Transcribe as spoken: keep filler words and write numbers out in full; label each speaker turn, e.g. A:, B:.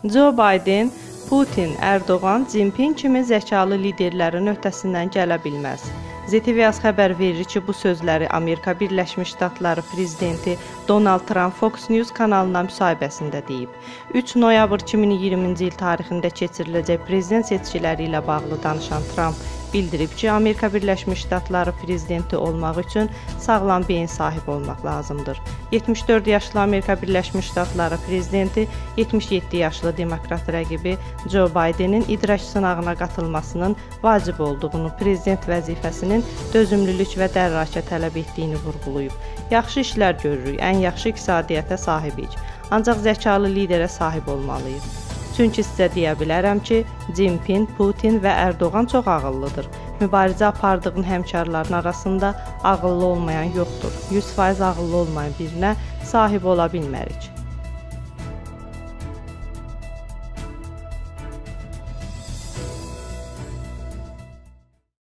A: Joe Biden, Putin, Erdoğan, Jinping kimi zəkalı liderlərin öhdəsindən gələ bilməz. Z T V xəbər verir ki, bu sözləri Amerika Birləşmiş Ştatları prezidenti Donald Trump Fox News kanalına müsahibəsində deyib. üç noyabr iki min iyirminci il tarixində keçiriləcək prezident seçkiləri ilə bağlı danışan Trump bildirib ki, Amerika Birləşmiş Ştatları prezidenti olmaq üçün sağlam beyin sahib olmaq lazımdır. yetmiş dörd yaşlı Amerika Birləşmiş Ştatları prezidenti yetmiş yeddi yaşlı demokrat rəqibi Joe Bidenin idraç sınağına qatılmasının vacib olduğunu, prezident vəzifəsinin dözümlülük və dərrakə tələb etdiyini vurğulayıb. Yaxşı işlər görürük, ən yaxşı iqtisadiyyata sahibik, ancaq zəkalı liderə sahib olmalıyıq. Çünki sizə deyə bilərəm ki, Jinping, Putin və Erdoğan çox ağıllıdır. Mübarizə apardığın həmkarların arasında ağıllı olmayan yoxdur. yüz faiz ağıllı olmayan birinə sahib ola bilmərik.